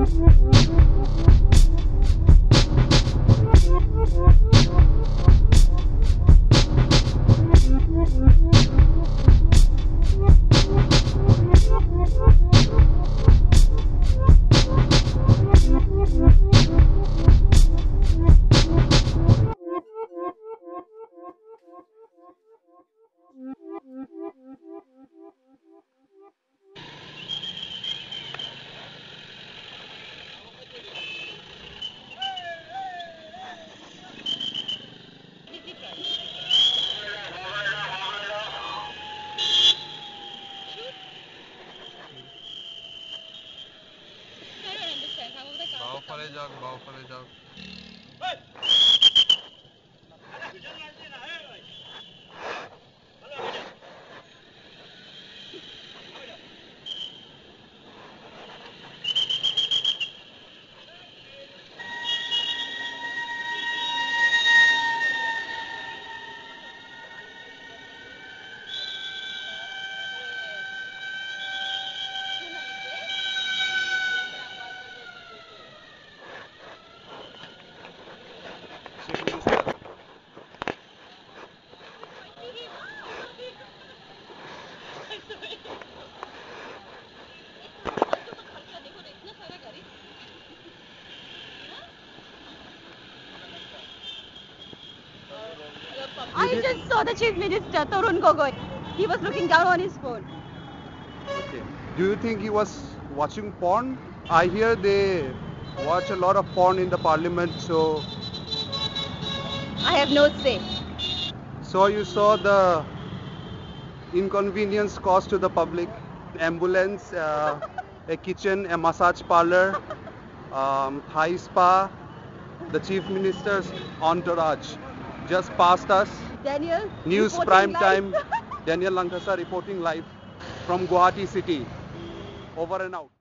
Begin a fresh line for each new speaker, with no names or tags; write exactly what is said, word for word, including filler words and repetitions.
বাওঁফালে যাওক বাওঁফালে যাওক
I just saw the Chief Minister, Tarun Gogoi. He was looking down on his phone.
Okay. Do you think he was watching porn? I hear they watch a lot of porn in the parliament, so...
I have no say.
So you saw the inconvenience caused to the public? Ambulance, uh, a kitchen, a massage parlor, um, Thai spa, the Chief Minister's entourage just passed us.
Daniel,
News
reporting
prime
live.
time. Daniel Lankasa reporting live from Guwahati city. Over and out.